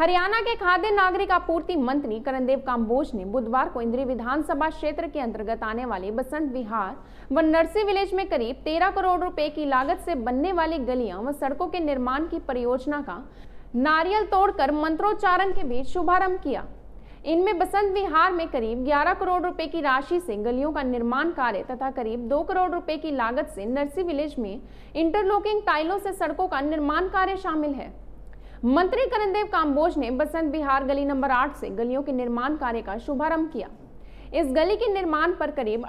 हरियाणा के खाद्य नागरिक आपूर्ति मंत्री कर्णदेव काम्बोज ने बुधवार को इंद्री विधानसभा क्षेत्र के अंतर्गत आने वाले बसंत विहार व नरसी विलेज में करीब 13 करोड़ रुपए की लागत से बनने वाली गलियां व सड़कों के निर्माण की परियोजना का नारियल तोड़कर मंत्रोच्चारण के बीच शुभारंभ किया। इनमें बसंत विहार में करीब 11 करोड़ रुपए की राशि से गलियों का निर्माण कार्य तथा करीब 2 करोड़ रुपए की लागत से नरसी विलेज में इंटरलॉकिंग टाइलों से सड़कों का निर्माण कार्य शामिल है। मंत्री कर्णदेव काम्बोज ने बसंत विहार गली नंबर 8 से गलियों के निर्माण कार्य का शुभारंभ किया। इस गली के निर्माण पर करीब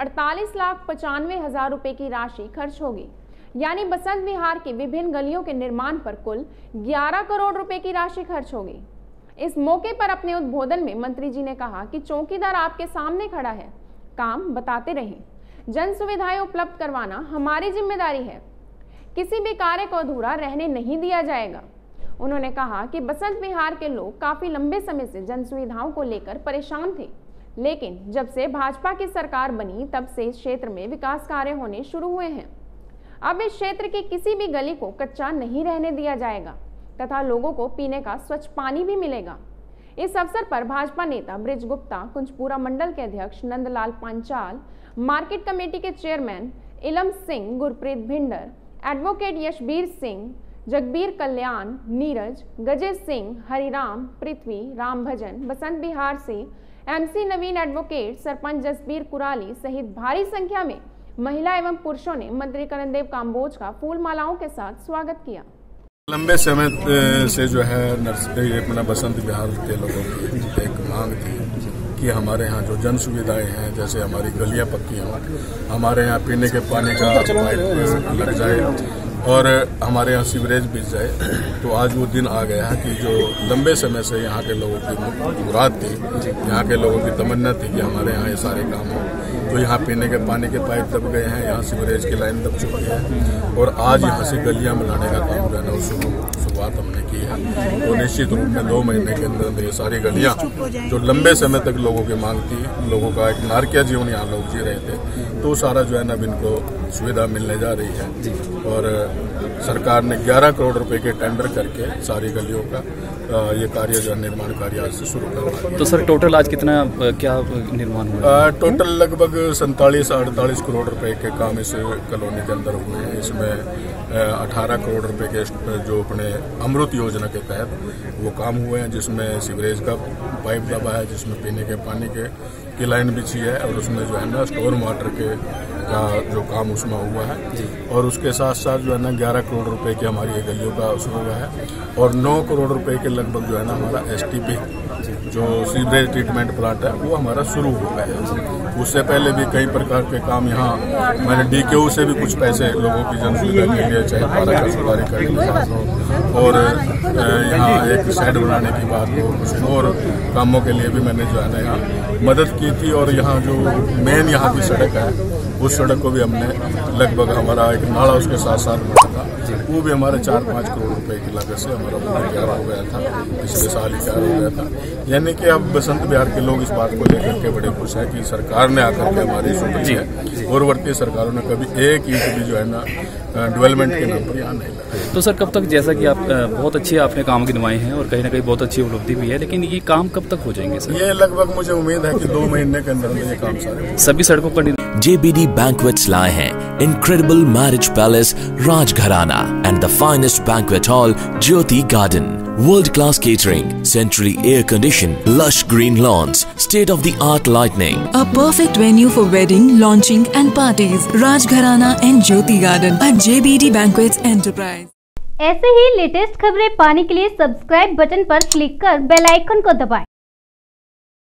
48,95,000 रुपए की राशि खर्च होगी, यानी बसंत विहार की विभिन्न गलियों के निर्माण पर कुल 11 करोड़ रुपए की राशि खर्च होगी। इस मौके पर अपने उद्बोधन में मंत्री जी ने कहा कि चौकीदार आपके सामने खड़ा है, काम बताते रहें, जन सुविधाएं उपलब्ध करवाना हमारी जिम्मेदारी है, किसी भी कार्य को अधूरा रहने नहीं दिया जाएगा। उन्होंने कहा कि बसंत विहार के लोग काफी लंबे समय से जन सुविधाओं को लेकर परेशान थे, लेकिन जब से भाजपा की सरकार बनी तब से इस क्षेत्र में विकास कार्य होने शुरू हुए हैं। अब इस क्षेत्र की किसी भी गली को कच्चा नहीं रहने दिया जाएगा तथा लोगों को पीने का स्वच्छ पानी भी मिलेगा। इस अवसर पर भाजपा नेता ब्रिज गुप्ता, कुंजपुरा मंडल के अध्यक्ष नंदलाल पांचाल, मार्केट कमेटी के चेयरमैन इलम सिंह, गुरप्रीत भिंडर, एडवोकेट यशबीर सिंह, जगबीर कल्याण, नीरज, गजेश सिंह, हरिराम, पृथ्वी, राम भजन, बसंत विहार से एमसी नवीन, एडवोकेट, सरपंच जसबीर कुराली सहित भारी संख्या में महिला एवं पुरुषों ने मंत्री कर्णदेव काम्बोज का फूल मालाओं के साथ स्वागत किया। लंबे समय से जो है अपना बसंत विहार के लोगों की एक मांग थी कि हमारे यहाँ जो जन सुविधाएं हैं, जैसे हमारी गलियां पक्की हों, हमारे यहाँ पीने के पानी का पाइप लग जाए और हमारे यहाँ सीवरेज बिछ जाए। तो आज वो दिन आ गया है कि जो लंबे समय से यहाँ के लोगों की मुराद थी, यहाँ के लोगों की तमन्ना थी कि हमारे यहाँ ये सारे काम हो। तो यहाँ पीने के पानी के पाइप दब गए हैं, यहाँ सीवरेज की लाइन दब चुकी है और आज यहाँ से गलियां बनाने का काम जो है ना शुरुआत हमने की है। तो निश्चित रूप में 2 महीने के अंदर ये सारी गलियां जो लंबे समय तक लोगों की मांग थी, लोगों का एक नारकिया जीवन यहाँ लोग जी रहे थे, तो सारा जो है ना इनको सुविधा मिलने जा रही है। और सरकार ने 11 करोड़ रुपए के टेंडर करके सारी गलियों का ये कार्य जो निर्माण कार्य आज से शुरू करवा दिया। तो सर टोटल आज कितना क्या निर्माण हुआ? टोटल लगभग 47-48 करोड़ रुपए के काम इस कॉलोनी के अंदर हुए हैं। इसमें 18 करोड़ रुपए के जो अपने अमृत योजना के तहत वो काम हुए हैं, जिसमें सीवरेज का पाइप दबा है, जिसमें पीने के पानी की लाइन बिछी है और उसमें जो है ना स्टोर वाटर का जो काम उसमें हुआ है। और उसके साथ साथ जो है ना 11 करोड़ रुपए की हमारी गलियों का शुरू हुआ है और 9 करोड़ रुपए के लगभग जो है ना हमारा STP जो सीवरेज ट्रीटमेंट प्लांट है वो हमारा शुरू हो गया है। उससे पहले भी कई प्रकार के काम यहाँ मैंने DKU से भी कुछ पैसे लोगों की जन सुविधा के लिए, चाहे पारा का सुधारी करने की बात हो और यहाँ एक शेड बनाने की बात हो, कुछ और कामों के लिए भी मैंने जो है ना यहाँ मदद की थी। और यहाँ जो मेन यहाँ की सड़क है उस सड़क को भी हमने लगभग हमारा एक नाला उसके साथ साथ बना था, वो भी हमारे 4-5 करोड़ रुपए की लागत से हमारा तैयार हो गया था, पिछले साल ही तैयार हो गया था। यानी कि अब बसंत विहार के लोग इस बात को लेकर के बड़े खुश हैं कि सरकार ने आकर के हमारी सुनी है। पूर्ववर्ती सरकारों ने कभी एक ईंट भी जो है ना डेवलपमेंट के नाम पर यहाँ नहीं लगा। तो सर कब तक, जैसा कि आप बहुत अच्छे आपने काम गिनवाए हैं और कहीं ना कहीं बहुत अच्छी उपलब्धि भी है, लेकिन ये काम कब तक हो जाएंगे सर? ये लगभग मुझे उम्मीद है कि 2 महीने के अंदर ये काम सारे सभी सड़कों पर। JBD Banquets लाए हैं incredible marriage palace Rajgharana and the finest banquet hall Jyoti Garden, world-class catering, centrally air-conditioned, lush green lawns, state-of-the-art lighting. A perfect venue for wedding, launching and parties. Rajgharana and Jyoti Garden at JBD Banquets Enterprise. ऐसे ही latest खबरें पाने के लिए subscribe button पर click कर bell icon को दबाएं।